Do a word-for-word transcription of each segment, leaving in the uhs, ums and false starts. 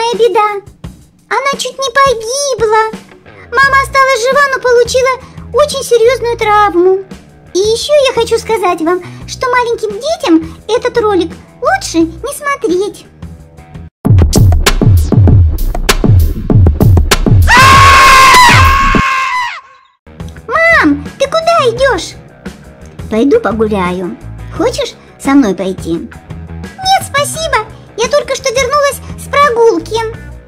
страшная беда. Она чуть не погибла. Мама осталась жива, но получила очень серьезную травму. И еще я хочу сказать вам, что маленьким детям этот ролик лучше не смотреть. Мам, ты куда идешь? Пойду погуляю. Хочешь со мной пойти? Нет, спасибо. Я только что вернулась с прогулки.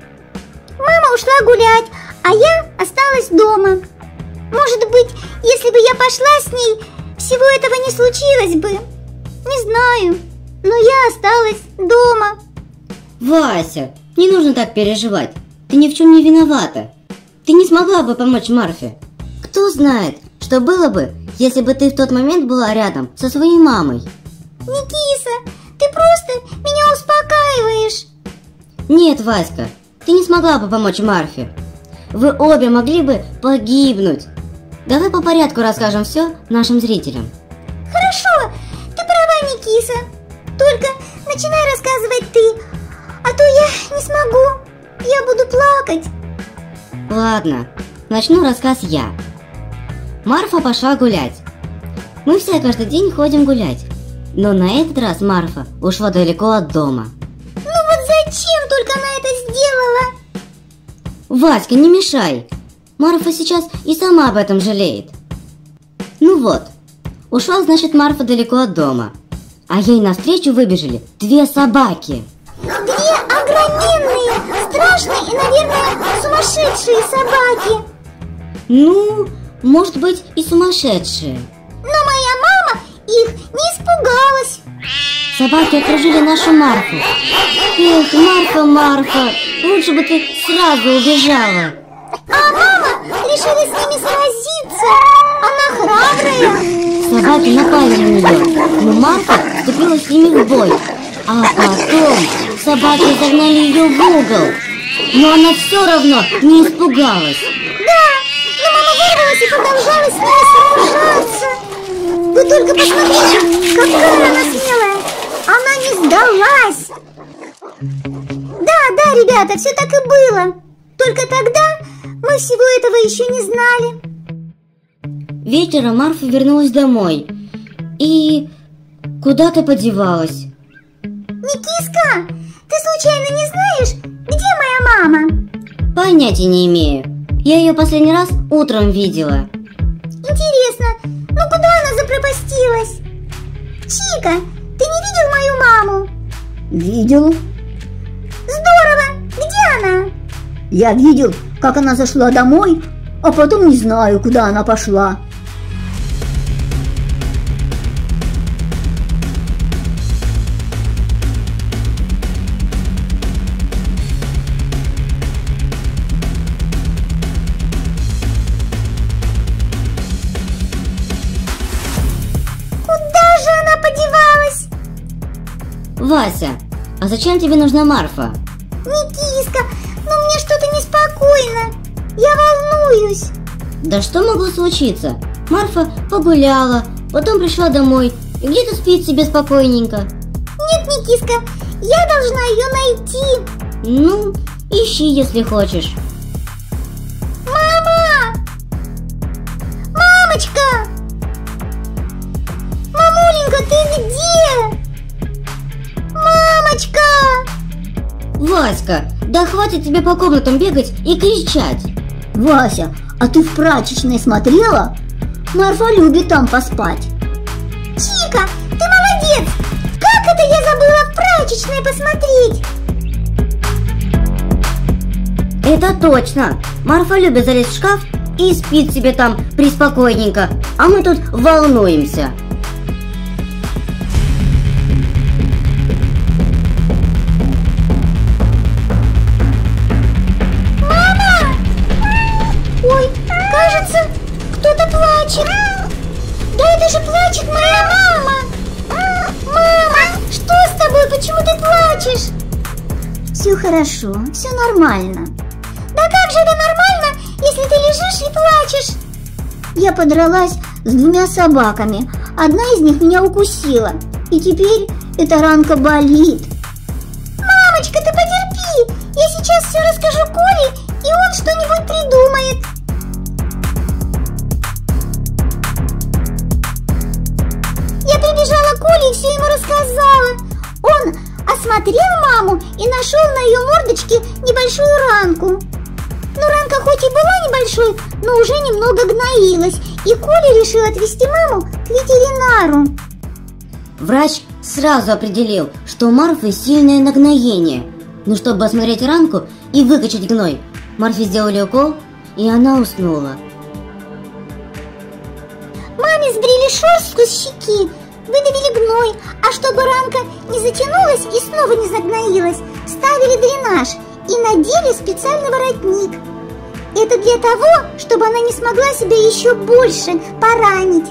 Мама ушла гулять, а я осталась дома. Может быть, если бы я пошла с ней, всего этого не случилось бы. Не знаю, но я осталась дома. Вася, не нужно так переживать. Ты ни в чем не виновата. Ты не смогла бы помочь Марфе. Кто знает, что было бы, если бы ты в тот момент была рядом со своей мамой. Никиса, ты просто меня успокаиваешь. Нет, Васька, ты не смогла бы помочь Марфе. Вы обе могли бы погибнуть. Давай по порядку расскажем все нашим зрителям. Хорошо, ты права, Никиса. Только начинай рассказывать ты, а то я не смогу. Я буду плакать. Ладно, начну рассказ я. Марфа пошла гулять. Мы все каждый день ходим гулять. Но на этот раз Марфа ушла далеко от дома. Ну вот зачем только она это сделала? Васька, не мешай. Марфа сейчас и сама об этом жалеет. Ну вот, ушла, значит, Марфа далеко от дома. А ей навстречу выбежали две собаки. Две огроменные, страшные и, наверное, сумасшедшие собаки. Ну, может быть, и сумасшедшие. Но моя мама их не испугалась. Собаки окружили нашу Марфу. Эх, Марфа, Марфа, лучше бы ты сразу убежала. А мама решила с ними сразиться. Она храбрая. Собаки напали на нее, но Марфа вступила с ними в бой. А потом собаки загнали ее в угол. Но она все равно не испугалась. Да, но мама вырвалась и продолжала с ними сражаться. Вы только посмотрите, какая она смелая. Она не сдалась. Да, да, ребята, все так и было. Только тогда мы всего этого еще не знали. Вечером Марфа вернулась домой. И куда-то подевалась. Никиска, ты случайно не знаешь, где моя мама? Понятия не имею. Я ее последний раз утром видела. Интересно, ну куда она запропастилась? Чика, ты не видел мою маму? Видел. Здорово! Где она? Я видел, как она зашла домой, а потом не знаю, куда она пошла. Куда же она подевалась? Вася, а зачем тебе нужна Марфа? Никиска, ну мне что-то неспокойно. Я волнуюсь. Да что могло случиться? Марфа погуляла, потом пришла домой и где-то спит себе спокойненько. Нет, Никиска, я должна ее найти. Ну, ищи, если хочешь. Мама! Мамочка! Мамуленька, ты где? Мамочка! Васька, да хватит тебе по комнатам бегать и кричать. Вася, а ты в прачечной смотрела? Марфа любит там поспать. Чика, ты молодец! Как это я забыла в прачечной посмотреть? Это точно. Марфа любит залезть в шкаф и спит себе там приспокойненько, а мы тут волнуемся. Мама! Ой, кажется, кто-то плачет. Да это же плачет моя мама. Мама, что с тобой? Почему ты плачешь? Все хорошо, все нормально. Да как же это нормально, если ты лежишь и плачешь? Я подралась с двумя собаками. Одна из них меня укусила. И теперь эта ранка болит. Мамочка, ты потерпи, Я сейчас все расскажу Коле, и он что-нибудь придумает. Я прибежала к Коле и все ему рассказала. Он осмотрел маму и нашел на ее мордочке небольшую ранку. Ну, ранка хоть и была небольшой, но уже немного гноилась, и Коля решил отвезти маму к ветеринару. Врач сразу определил, что у Марфы сильное нагноение. Но чтобы осмотреть ранку и выкачать гной, Марфе сделали укол, и она уснула. Маме сбрили шерстку с щеки, выдавили гной, а чтобы ранка не затянулась и снова не загноилась, ставили дренаж и надели специальный воротник. Это для того, чтобы она не смогла себя еще больше поранить.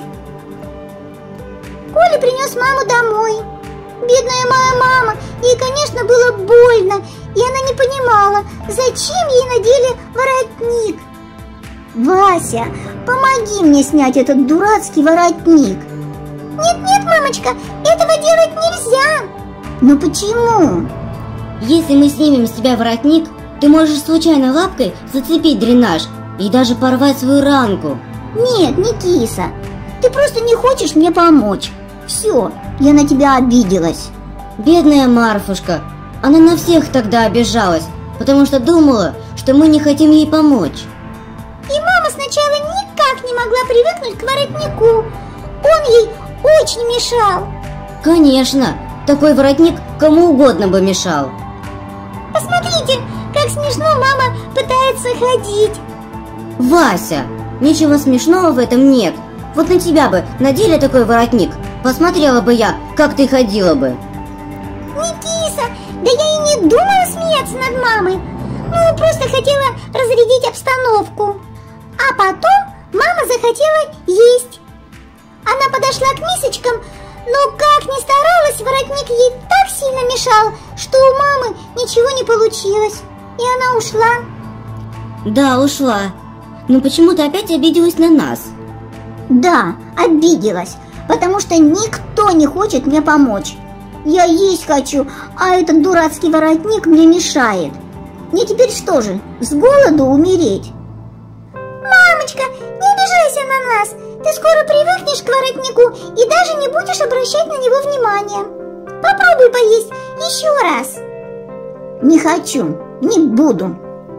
Коля принес маму домой. Бедная моя мама, ей, конечно, было больно, и она не понимала, зачем ей надели воротник. «Вася, помоги мне снять этот дурацкий воротник!» «Нет-нет, мамочка, этого делать нельзя!» «Ну почему?» Если мы снимем с тебя воротник, ты можешь случайно лапкой зацепить дренаж и даже порвать свою ранку. «Нет, не киса, ты просто не хочешь мне помочь. Все, я на тебя обиделась». Бедная Марфушка, она на всех тогда обижалась, потому что думала, что мы не хотим ей помочь. И мама сначала никак не могла привыкнуть к воротнику. Он ей очень мешал. Конечно, такой воротник кому угодно бы мешал. Посмотрите, как смешно мама пытается ходить. Вася, ничего смешного в этом нет. Вот на тебя бы надели такой воротник, посмотрела бы я, как ты ходила бы. Не киса, да я и не думала смеяться над мамой. Ну, просто хотела разрядить обстановку. А потом мама захотела есть. Она подошла к мисочкам, но как ни старалась, воротник ей так сильно мешал, что у мамы ничего не получилось. И она ушла. Да, ушла. Но почему ты опять обиделась на нас? Да, обиделась, потому что никто не хочет мне помочь. Я есть хочу, а этот дурацкий воротник мне мешает. Мне теперь что же, с голоду умереть? Мамочка, не обижайся на нас. Ты скоро привыкнешь к воротнику и даже не будешь обращать на него внимания. Попробуй поесть еще раз. Не хочу, не буду.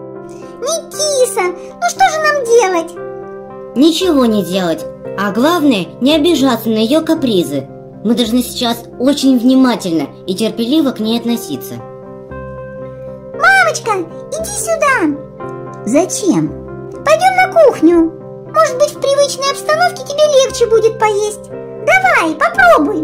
Никиса, ну что же нам делать? Ничего не делать, а главное не обижаться на ее капризы. Мы должны сейчас очень внимательно и терпеливо к ней относиться. Мамочка, иди сюда. Зачем? Пойдем на кухню. Может быть, в привычной обстановке тебе легче будет поесть. Давай, попробуй.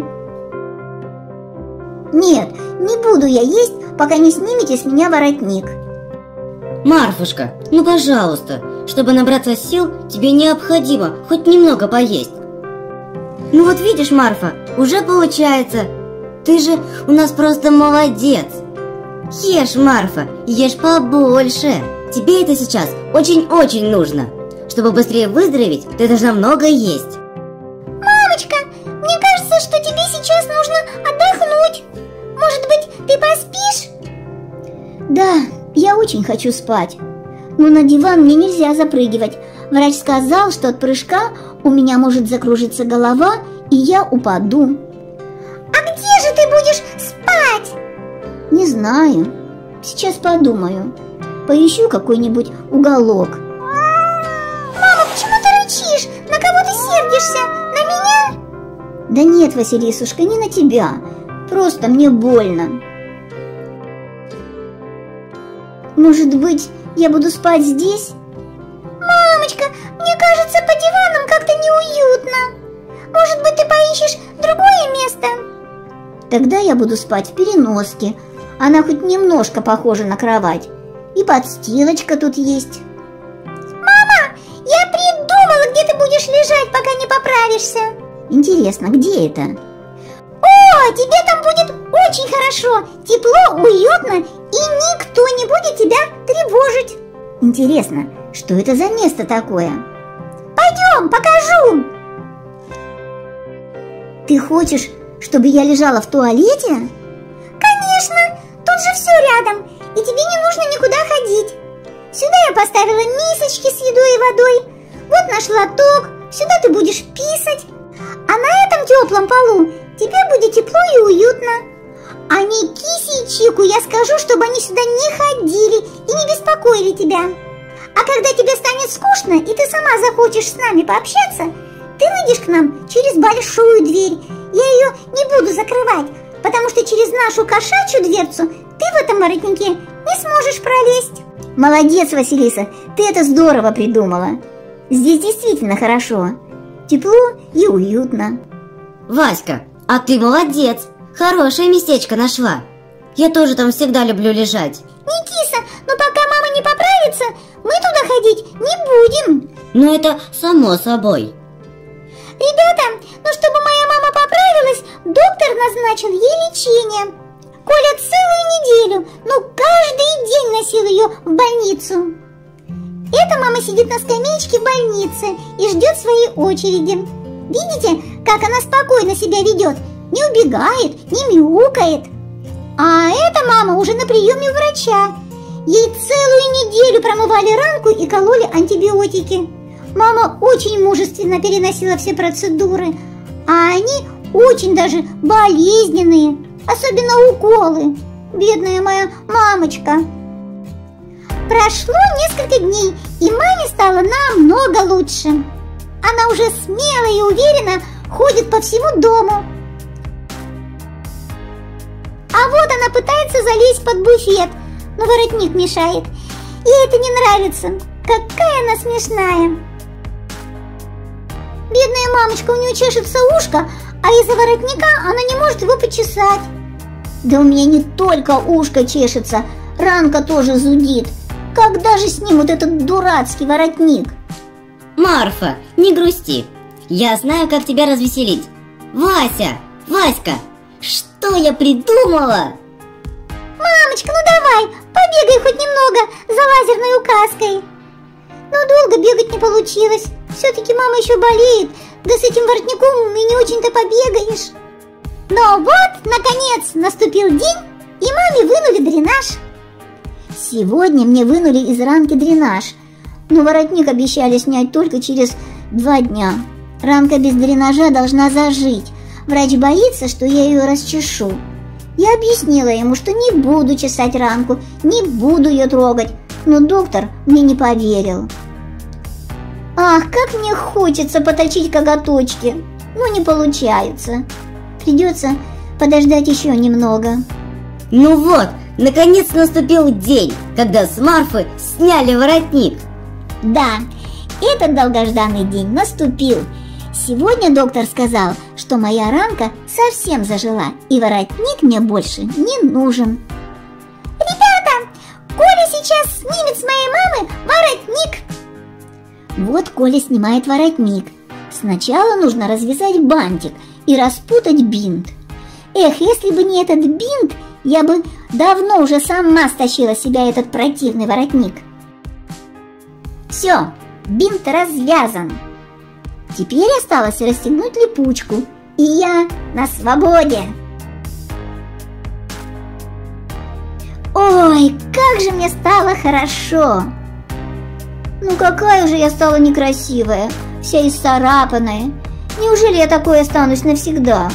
Нет, не буду я есть, пока не снимете с меня воротник. Марфушка, ну пожалуйста, чтобы набраться сил, тебе необходимо хоть немного поесть. Ну вот видишь, Марфа, уже получается. Ты же у нас просто молодец. Ешь, Марфа, ешь побольше. Тебе это сейчас очень-очень нужно. Чтобы быстрее выздороветь, ты должна много есть. Мамочка, мне кажется, что тебе сейчас нужно отдохнуть. Может быть, ты поспишь? Да, я очень хочу спать. Но на диван мне нельзя запрыгивать. Врач сказал, что от прыжка у меня может закружиться голова, и я упаду. А где же ты будешь спать? Не знаю. Сейчас подумаю. Поищу какой-нибудь уголок. Мама, почему ты рычишь? На кого ты сердишься? На меня? Да нет, Василисушка, не на тебя. Просто мне больно. Может быть, я буду спать здесь? Мамочка, мне кажется, по диванам как-то неуютно. Может быть, ты поищешь другое место? Тогда я буду спать в переноске. Она хоть немножко похожа на кровать. И подстилочка тут есть. Мама, я придумала, где ты будешь лежать, пока не поправишься. Интересно, где это? О, тебе там будет очень хорошо. Тепло, уютно, и никто не будет тебя тревожить. Интересно, что это за место такое? Пойдем, покажу. Ты хочешь, чтобы я лежала в туалете? Конечно, тут же все рядом. и тебе не нужно никуда ходить. Сюда я поставила мисочки с едой и водой. Вот наш лоток, сюда ты будешь писать. А на этом теплом полу тебе будет тепло и уютно. А Никисе и Чику я скажу, чтобы они сюда не ходили и не беспокоили тебя. А когда тебе станет скучно, и ты сама захочешь с нами пообщаться, ты выйдешь к нам через большую дверь. Я ее не буду закрывать, потому что через нашу кошачью дверцу ты в этом воротнике не сможешь пролезть. Молодец, Василиса, ты это здорово придумала. Здесь действительно хорошо. Тепло и уютно. Васька, а ты молодец. Хорошее местечко нашла. Я тоже там всегда люблю лежать. Никиса, но пока мама не поправится, мы туда ходить не будем. Ну это само собой. Ребята, ну чтобы моя мама поправилась, доктор назначил ей лечение. Коля целую неделю, ну каждый день носил ее в больницу. Эта мама сидит на скамеечке в больнице и ждет своей очереди. Видите, как она спокойно себя ведет? Не убегает, не мяукает. А эта мама уже на приеме у врача. Ей целую неделю промывали ранку и кололи антибиотики. Мама очень мужественно переносила все процедуры, а они очень даже болезненные, особенно уколы. Бедная моя мамочка. Прошло несколько дней, и маме стало намного лучше. Она уже смело и уверенно ходит по всему дому. А вот она пытается залезть под буфет, но воротник мешает. Ей это не нравится. Какая она смешная. Бедная мамочка, у нее чешется ушко, а из-за воротника она не может его почесать. Да у меня не только ушко чешется, ранка тоже зудит. Когда же снимут этот дурацкий воротник? Марфа, не грусти. Я знаю, как тебя развеселить. Вася, Васька, что я придумала? Мамочка, ну давай, побегай хоть немного за лазерной указкой. Но долго бегать не получилось. Все-таки мама еще болеет, да с этим воротником и не очень-то побегаешь. Но вот, наконец, наступил день, и маме вынули дренаж. Сегодня мне вынули из ранки дренаж, но воротник обещали снять только через два дня. Ранка без дренажа должна зажить. Врач боится, что я ее расчешу. Я объяснила ему, что не буду чесать ранку, не буду ее трогать, но доктор мне не поверил. Ах, как мне хочется поточить коготочки, но не получается. Придется подождать еще немного. Ну вот, наконец наступил день, когда с Марфы сняли воротник. Да, этот долгожданный день наступил. Сегодня доктор сказал, что моя ранка совсем зажила, и воротник мне больше не нужен. Ребята, Коля сейчас снимет с моей мамы воротник. Вот Коля снимает воротник. Сначала нужно развязать бантик и распутать бинт. Эх, если бы не этот бинт, я бы давно уже сама стащила с себя этот противный воротник. Все, бинт развязан. Теперь осталось расстегнуть липучку, и я на свободе. Ой, как же мне стало хорошо! Ну какая же я стала некрасивая, вся исцарапанная. Неужели я такой останусь навсегда?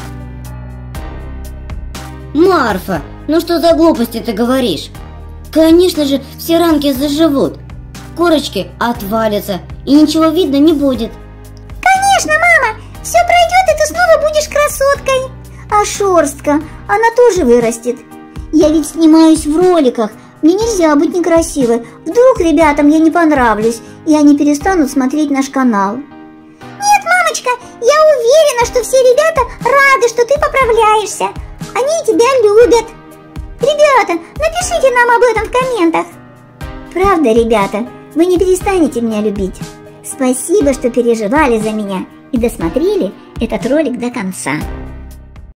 Марфа, ну что за глупости ты говоришь? Конечно же, все ранки заживут. Корочки отвалятся, и ничего видно не будет. Конечно, мама, все пройдет, и ты снова будешь красоткой. А шерстка, она тоже вырастет. Я ведь снимаюсь в роликах, мне нельзя быть некрасивой. Вдруг ребятам я не понравлюсь, и они перестанут смотреть наш канал. Нет, мамочка, я уверена, что все ребята рады, что ты поправляешься. Они тебя любят. Ребята, напишите нам об этом в комментах. Правда, ребята, вы не перестанете меня любить. Спасибо, что переживали за меня и досмотрели этот ролик до конца.